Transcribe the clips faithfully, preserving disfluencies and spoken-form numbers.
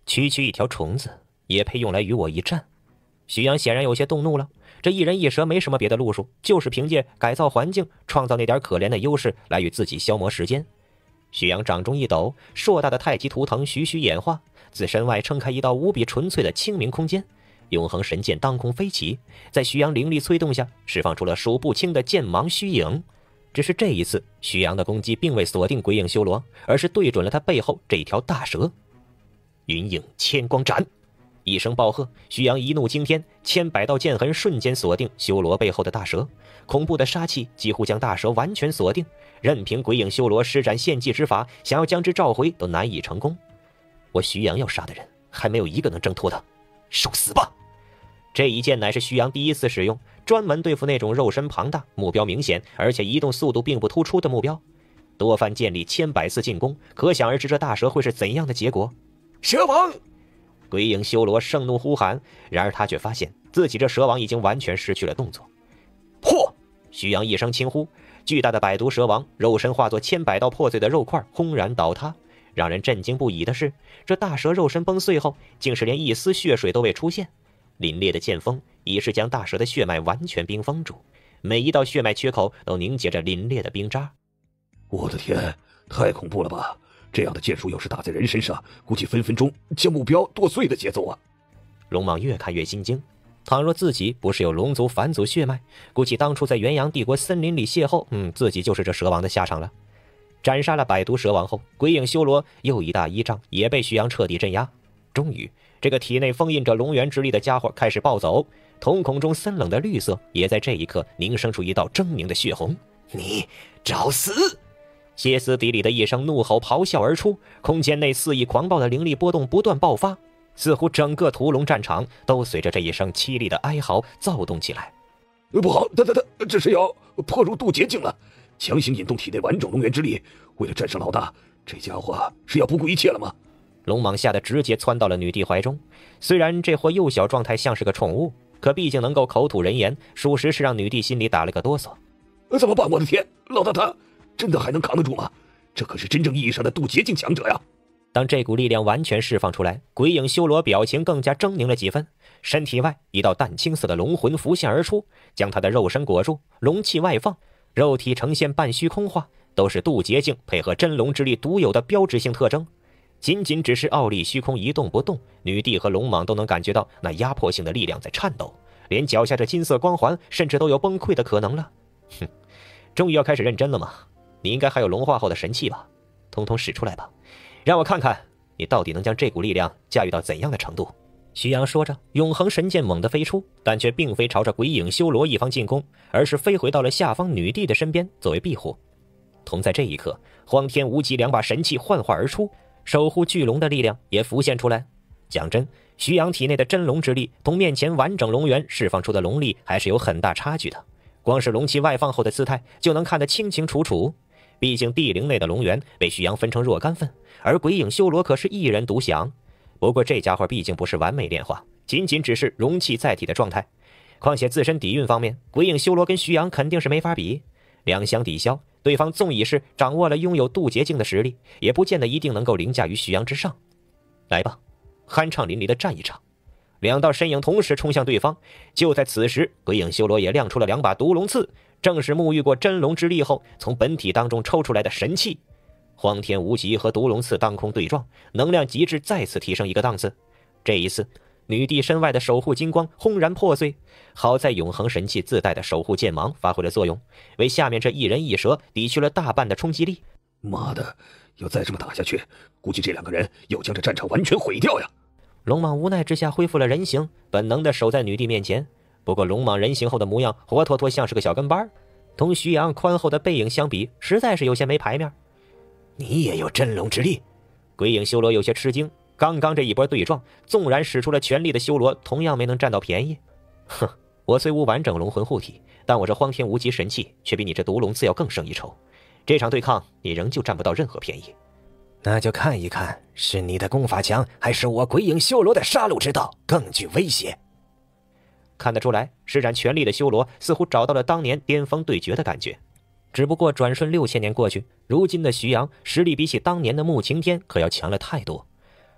区区一条虫子也配用来与我一战？徐阳显然有些动怒了。这一人一蛇没什么别的路数，就是凭借改造环境，创造那点可怜的优势来与自己消磨时间。徐阳掌中一抖，硕大的太极图腾徐徐演化，自身外撑开一道无比纯粹的清明空间。永恒神剑当空飞起，在徐阳灵力催动下，释放出了数不清的剑芒虚影。只是这一次，徐阳的攻击并未锁定鬼影修罗，而是对准了他背后这一条大蛇。云影千光斩！一声暴喝，徐阳一怒惊天，千百道剑痕瞬间锁定修罗背后的大蛇，恐怖的杀气几乎将大蛇完全锁定，任凭鬼影修罗施展献祭之法，想要将之召回都难以成功。我徐阳要杀的人，还没有一个能挣脱的，受死吧！这一剑乃是徐阳第一次使用，专门对付那种肉身庞大、目标明显，而且移动速度并不突出的目标。多番建立千百次进攻，可想而知这大蛇会是怎样的结果。蛇王！鬼影修罗盛怒呼喊，然而他却发现自己这蛇王已经完全失去了动作。破！徐阳一声轻呼，巨大的百毒蛇王肉身化作千百道破碎的肉块，轰然倒塌。让人震惊不已的是，这大蛇肉身崩碎后，竟是连一丝血水都未出现。凛冽的剑锋已是将大蛇的血脉完全冰封住，每一道血脉缺口都凝结着凛冽的冰渣。 我的天，太恐怖了吧！这样的剑术要是打在人身上，估计分分钟将目标剁碎的节奏啊！ 龙蟒越看越心惊，倘若自己不是有龙族返祖血脉，估计当初在元阳帝国森林里邂逅，嗯，自己就是这蛇王的下场了。斩杀了百毒蛇王后，鬼影修罗又一大依仗也被徐阳彻底镇压。终于，这个体内封印着龙元之力的家伙开始暴走，瞳孔中森冷的绿色也在这一刻凝生出一道狰狞的血红。你找死！歇斯底里的一声怒吼咆哮而出，空间内肆意狂暴的灵力波动不断爆发，似乎整个屠龙战场都随着这一声凄厉的哀嚎躁动起来。 不好，他他他这是要破入渡劫境了，强行引动体内完整龙元之力，为了战胜老大，这家伙是要不顾一切了吗？ 龙蟒吓得直接窜到了女帝怀中。虽然这货幼小状态像是个宠物，可毕竟能够口吐人言，属实是让女帝心里打了个哆嗦。 怎么办？我的天，老大他真的还能扛得住吗？这可是真正意义上的渡劫境强者呀！ 当这股力量完全释放出来，鬼影修罗表情更加狰狞了几分，身体外一道淡青色的龙魂浮现而出，将他的肉身裹住，龙气外放，肉体呈现半虚空化，都是渡劫境配合真龙之力独有的标志性特征。仅仅只是傲立虚空一动不动，女帝和龙蟒都能感觉到那压迫性的力量在颤抖，连脚下这金色光环甚至都有崩溃的可能了。哼，终于要开始认真了吗？你应该还有龙化后的神器吧，通通使出来吧，让我看看你到底能将这股力量驾驭到怎样的程度。徐阳说着，永恒神剑猛地飞出，但却并非朝着鬼影修罗一方进攻，而是飞回到了下方女帝的身边作为庇护。同在这一刻，荒天无极两把神器幻化而出，守护巨龙的力量也浮现出来。讲真，徐阳体内的真龙之力同面前完整龙元释放出的龙力还是有很大差距的，光是龙气外放后的姿态就能看得清清楚楚。毕竟地灵内的龙元被徐阳分成若干份，而鬼影修罗可是一人独享。不过这家伙毕竟不是完美炼化，仅仅只是容器载体的状态，况且自身底蕴方面，鬼影修罗跟徐阳肯定是没法比。两相抵消，对方纵已是掌握了拥有渡劫境的实力，也不见得一定能够凌驾于徐阳之上。来吧，酣畅淋漓的战一场。两道身影同时冲向对方，就在此时，鬼影修罗也亮出了两把毒龙刺，正是沐浴过真龙之力后从本体当中抽出来的神器。荒天无极和毒龙刺当空对撞，能量极致再次提升一个档次。这一次，女帝身外的守护金光轰然破碎，好在永恒神器自带的守护剑芒发挥了作用，为下面这一人一蛇抵去了大半的冲击力。 妈的，要再这么打下去，估计这两个人要将这战场完全毁掉呀！ 龙蟒无奈之下恢复了人形，本能的守在女帝面前。不过龙蟒人形后的模样活脱脱像是个小跟班，同徐阳宽厚的背影相比，实在是有些没排面。你也有真龙之力？鬼影修罗有些吃惊，刚刚这一波对撞，纵然使出了全力的修罗同样没能占到便宜。哼，我虽无完整龙魂护体，但我这荒天无极神器却比你这毒龙刺要更胜一筹，这场对抗你仍旧占不到任何便宜。那就看一看是你的功法强，还是我鬼影修罗的杀戮之道更具威胁。看得出来，施展全力的修罗似乎找到了当年巅峰对决的感觉。只不过转瞬六千年过去，如今的徐阳实力比起当年的穆晴天可要强了太多。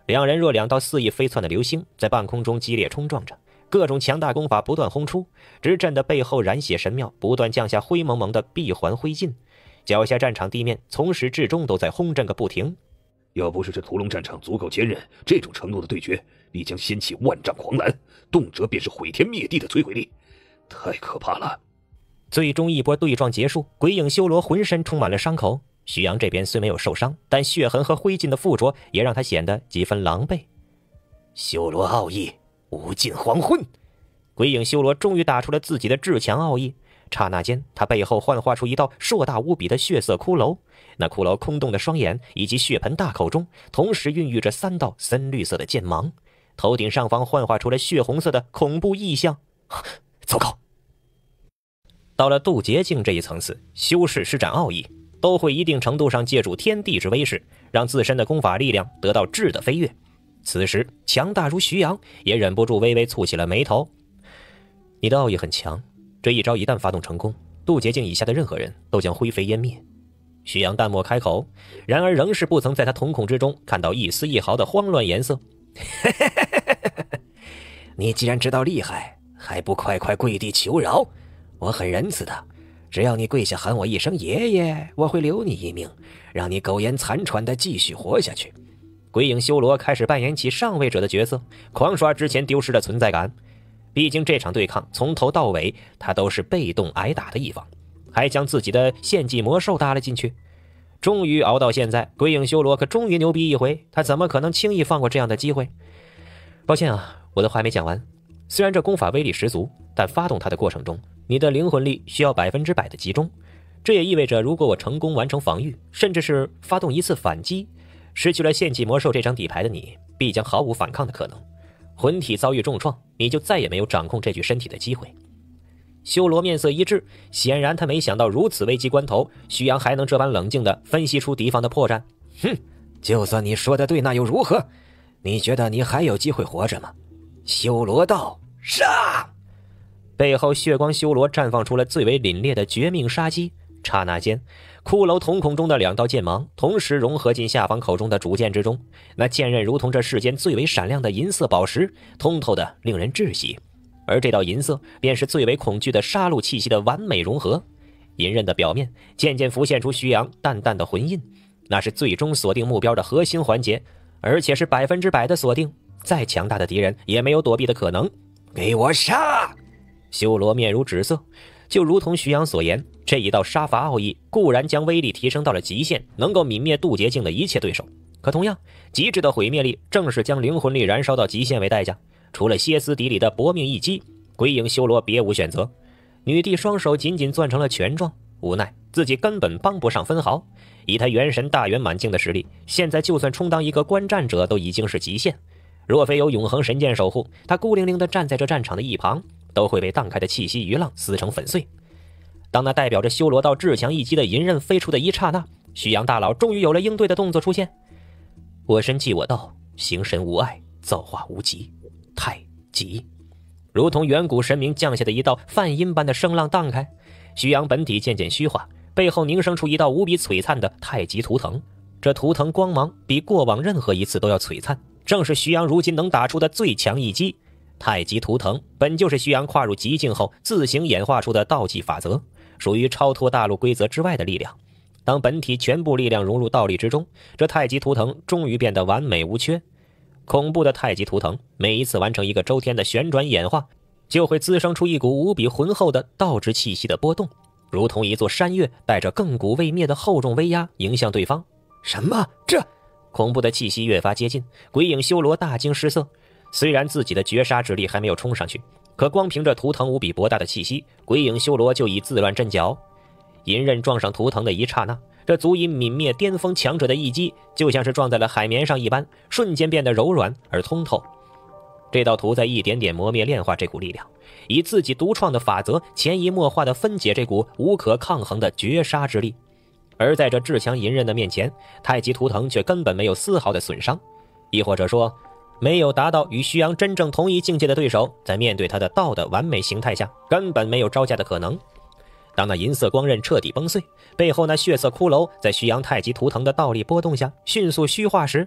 两人若两道肆意飞窜的流星，在半空中激烈冲撞着，各种强大功法不断轰出，直震的背后燃血神庙不断降下灰蒙蒙的闭环灰烬，脚下战场地面从始至终都在轰震个不停。 要不是这屠龙战场足够坚韧，这种程度的对决必将掀起万丈狂澜，动辄便是毁天灭地的摧毁力，太可怕了。 最终一波对撞结束，鬼影修罗浑身充满了伤口，徐阳这边虽没有受伤，但血痕和灰烬的附着也让他显得几分狼狈。 修罗奥义无尽黄昏。 鬼影修罗终于打出了自己的至强奥义，刹那间他背后幻化出一道硕大无比的血色骷髅，那骷髅空洞的双眼以及血盆大口中同时孕育着三道深绿色的剑芒，头顶上方幻化出了血红色的恐怖异象。 糟糕！ 到了渡劫境这一层次，修士施展奥义都会一定程度上借助天地之威势，让自身的功法力量得到质的飞跃。此时强大如徐阳也忍不住微微蹙起了眉头。你的奥义很强，这一招一旦发动成功，渡劫境以下的任何人都将灰飞烟灭。徐阳淡漠开口，然而仍是不曾在他瞳孔之中看到一丝一毫的慌乱颜色。 你既然知道厉害，还不快快跪地求饶？我很仁慈的，只要你跪下喊我一声爷爷，我会留你一命，让你苟延残喘的继续活下去。 鬼影修罗开始扮演起上位者的角色，狂刷之前丢失的存在感。毕竟这场对抗从头到尾他都是被动挨打的一方，还将自己的献祭魔兽搭了进去。终于熬到现在，鬼影修罗可终于牛逼一回，他怎么可能轻易放过这样的机会？抱歉啊，我的话没讲完。虽然这功法威力十足，但发动它的过程中，你的灵魂力需要百分之百的集中。这也意味着，如果我成功完成防御，甚至是发动一次反击，失去了献祭魔兽这张底牌的你，必将毫无反抗的可能。魂体遭遇重创，你就再也没有掌控这具身体的机会。修罗面色一滞，显然他没想到如此危急关头，徐阳还能这般冷静地分析出敌方的破绽。 哼，就算你说的对，那又如何？你觉得你还有机会活着吗？修罗道上！ 背后血光修罗绽放出了最为凛冽的绝命杀机，刹那间骷髅瞳孔中的两道剑芒同时融合进下方口中的主剑之中，那剑刃如同这世间最为闪亮的银色宝石，通透的令人窒息。而这道银色便是最为恐惧的杀戮气息的完美融合。银刃的表面渐渐浮现出徐阳淡淡的魂印，那是最终锁定目标的核心环节，而且是百分之百的锁定，再强大的敌人也没有躲避的可能。 给我杀！ 修罗面如纸色，就如同徐阳所言，这一道杀伐奥义固然将威力提升到了极限，能够泯灭渡劫境的一切对手，可同样极致的毁灭力正是将灵魂力燃烧到极限为代价。除了歇斯底里的搏命一击，鬼影修罗别无选择。女帝双手紧紧攥成了拳状，无奈自己根本帮不上分毫。以他元神大圆满境的实力，现在就算充当一个观战者都已经是极限。若非有永恒神剑守护，他孤零零地站在这战场的一旁，都会被荡开的气息余浪撕成粉碎。当那代表着修罗道至强一击的银刃飞出的一刹那，徐阳大佬终于有了应对的动作出现。我身即我道，形神无碍，造化无极，太极。如同远古神明降下的一道泛音般的声浪荡开，徐阳本体渐渐虚化，背后凝生出一道无比璀璨的太极图腾。这图腾光芒比过往任何一次都要璀璨，正是徐阳如今能打出的最强一击。太极图腾本就是徐阳跨入极境后自行演化出的道技法则，属于超脱大陆规则之外的力量。当本体全部力量融入道力之中，这太极图腾终于变得完美无缺。恐怖的太极图腾每一次完成一个周天的旋转演化，就会滋生出一股无比浑厚的道之气息的波动，如同一座山岳带着亘古未灭的厚重威压迎向对方。 什么？这恐怖的气息越发接近，鬼影修罗大惊失色。虽然自己的绝杀之力还没有冲上去，可光凭着图腾无比博大的气息，鬼影修罗就已自乱阵脚。银刃撞上图腾的一刹那，这足以泯灭巅峰强者的一击，就像是撞在了海绵上一般，瞬间变得柔软而通透。这道图在一点点磨灭炼化这股力量，以自己独创的法则潜移默化地分解这股无可抗衡的绝杀之力。而在这至强银刃的面前，太极图腾却根本没有丝毫的损伤，亦或者说没有达到与徐阳真正同一境界的对手，在面对他的道的完美形态下，根本没有招架的可能。当那银色光刃彻底崩碎，背后那血色骷髅在徐阳太极图腾的道力波动下迅速虚化时，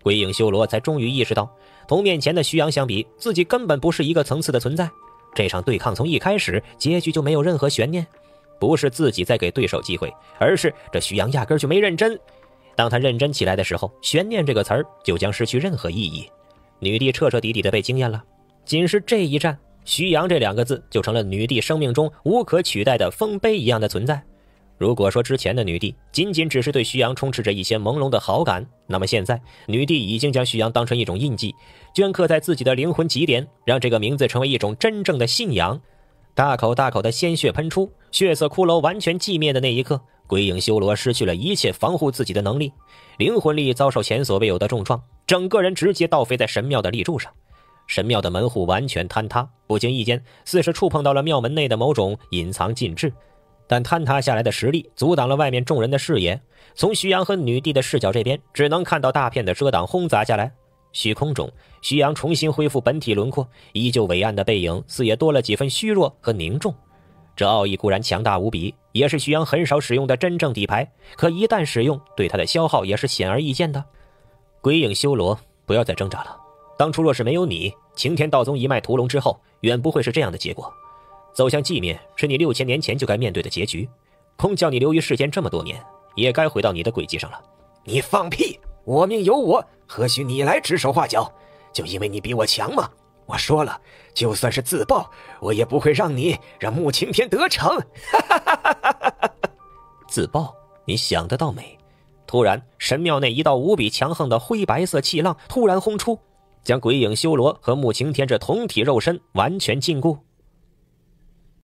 鬼影修罗才终于意识到，同面前的徐阳相比，自己根本不是一个层次的存在。这场对抗从一开始结局就没有任何悬念，不是自己在给对手机会，而是这徐阳压根就没认真。当他认真起来的时候，悬念这个词儿就将失去任何意义。女帝彻彻底底的被惊艳了，仅是这一战，徐阳这两个字就成了女帝生命中无可取代的丰碑一样的存在。如果说之前的女帝仅仅只是对徐阳充斥着一些朦胧的好感，那么现在女帝已经将徐阳当成一种印记，镌刻在自己的灵魂极点，让这个名字成为一种真正的信仰。大口大口的鲜血喷出，血色骷髅完全寂灭的那一刻，鬼影修罗失去了一切防护自己的能力，灵魂力遭受前所未有的重创，整个人直接倒飞在神庙的立柱上。神庙的门户完全坍塌，不经意间似是触碰到了庙门内的某种隐藏禁制，但坍塌下来的实力阻挡了外面众人的视野。从徐阳和女帝的视角这边，只能看到大片的遮挡轰砸下来。虚空中，徐阳重新恢复本体轮廓，依旧伟岸的背影似也多了几分虚弱和凝重。这奥义固然强大无比，也是徐阳很少使用的真正底牌，可一旦使用，对他的消耗也是显而易见的。鬼影修罗，不要再挣扎了。当初若是没有你，擎天道宗一脉屠龙之后，远不会是这样的结果。走向寂灭是你六千年前就该面对的结局，空叫你留于世间这么多年，也该回到你的轨迹上了。 你放屁！我命由我，何须你来指手画脚？就因为你比我强吗？我说了，就算是自爆，我也不会让你让穆青天得逞。 自爆？你想得倒美！突然，神庙内一道无比强横的灰白色气浪突然轰出，将鬼影修罗和穆青天这同体肉身完全禁锢。